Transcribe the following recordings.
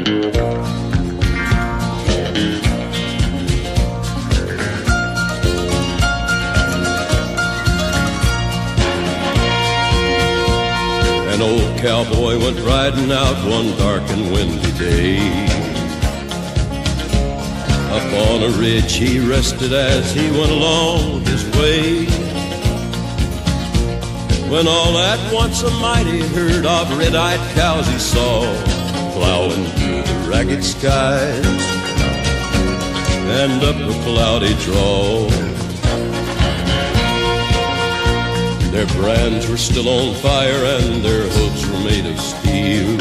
An old cowboy went riding out one dark and windy day. Up on a ridge he rested as he went along his way, when all at once a mighty herd of red-eyed cows he saw plowing through the ragged skies and up a cloudy draw. Their brands were still on fire and their hooves were made of steel.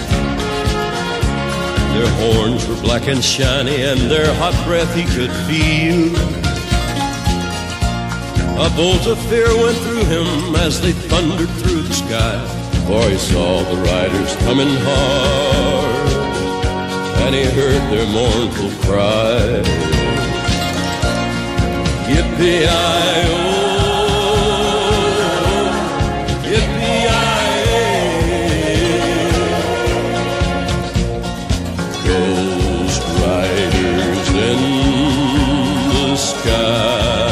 Their horns were black and shiny and their hot breath he could feel. A bolt of fear went through him as they thundered through the sky, for he saw the riders coming hard and he heard their mournful cry. Yippee-i-oh, Ghost riders in the sky.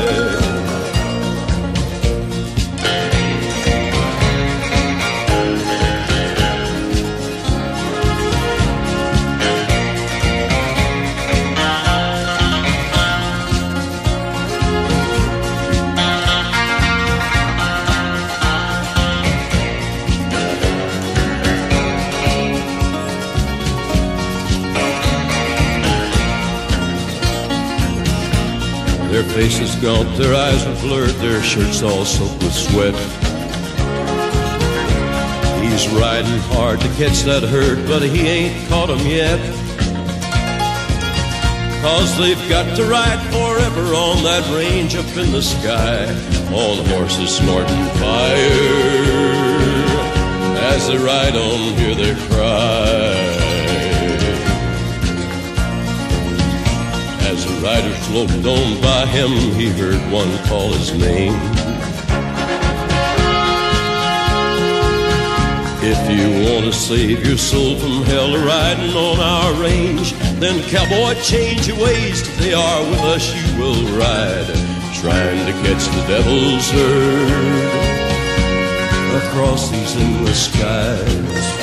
Their faces gaunt, their eyes were blurred, their shirts all soaked with sweat. He's riding hard to catch that herd, but he ain't caught 'em yet. 'Cause they've got to ride forever on that range up in the sky, on horses snorting fire. As they ride on, hear their cry. As the rider sloped on by him, he heard one call his name. If you want to save your soul from hell riding on our range, then cowboy, change your ways. Today are with us you will ride, trying to catch the devil's herd across these endless skies.